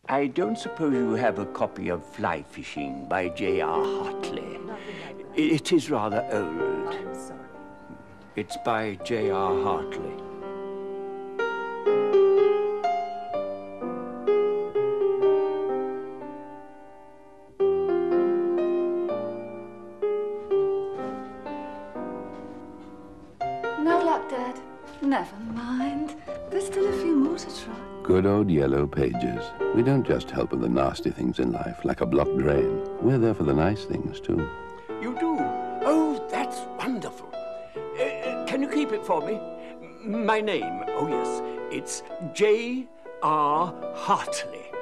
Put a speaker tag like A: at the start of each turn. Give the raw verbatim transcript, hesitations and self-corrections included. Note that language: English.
A: I don't suppose you have a copy of Fly Fishing by J R Hartley. It is rather old.
B: I'm sorry.
A: It's by J R Hartley.
C: No luck, Dad. Never mind. There's still a few more to try.
D: Good old yellow pages. We don't just help with the nasty things in life, like a blocked drain. We're there for the nice things, too.
A: You do? Oh, that's wonderful. Uh, can you keep it for me? My name, oh yes, it's J R Hartley.